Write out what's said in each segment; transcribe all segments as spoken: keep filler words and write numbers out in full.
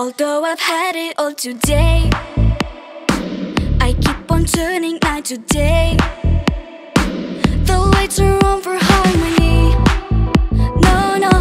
Although I've had it all today, I keep on turning night to day. The lights are on for harmony. No, no,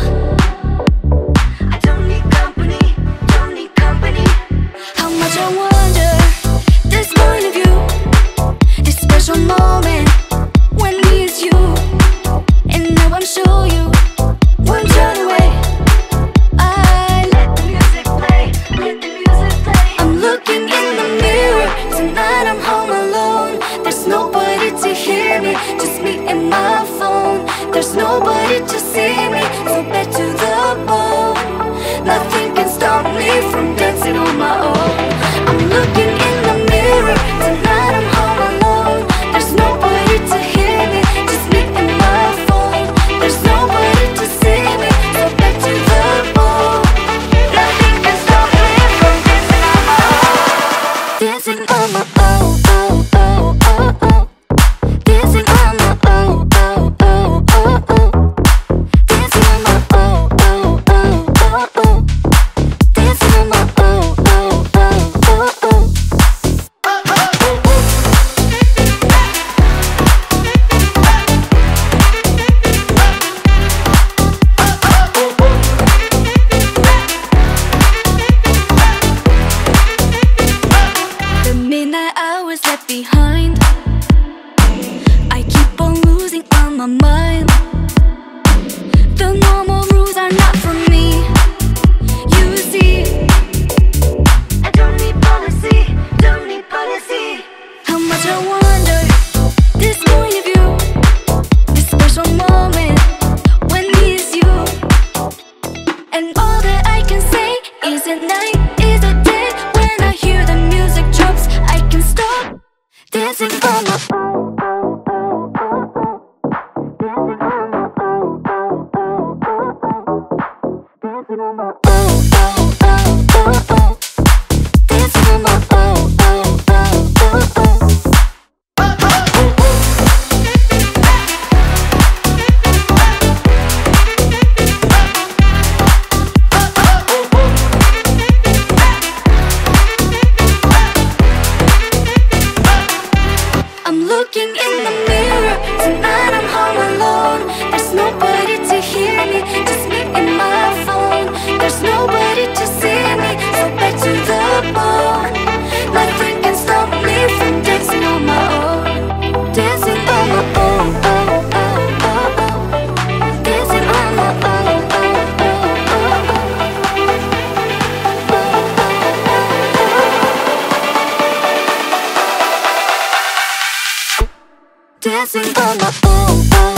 I don't need company, don't need company. How much I wonder this point of view, this special moment when me is you. And now I'm sure you won't turn away. I let the music play, let the music play. I'm looking in the mirror, tonight I'm home alone. There's nobody to hear me, just me and my phone. There's nobody to see me, so back to the bone. Nothing can stop me from dancing on my own. I'm looking in the mirror, tonight I'm home alone. There's nobody to hear me, just me and my phone. There's nobody to see me, so back to the bone. Nothing can stop me from dancing on my own. Dancing on my own, oh, oh, oh, oh. Dancing on my own, oh, oh, oh, oh. Dancing on my own, oh, oh, oh, oh. Dancing on my own, oh, oh, oh, oh. The midnight hours left behind, I keep on losing on my mind. The normal rules are not for me. You see, I don't need policy, don't need policy. How much I wonder this point of view, this special moment when me is you. And all that I can say is at night is a day. When I hear the music drops, I can stop dancing on my own. Dancing on my own, oh, oh, oh, oh. Dancing on my own, oh, oh, oh, oh. Dancing on my own, oh, oh, oh, oh. I'm looking in the mirror, tonight I'm home alone. There's nobody to hear me, just me and my phone. There's nobody to see me, so back to the bone. Nothing can stop me from dancing on my own. Dancing on my own, oh, oh, oh, oh. Dancing on my own, oh, oh, oh, oh. Dancing on my own, oh.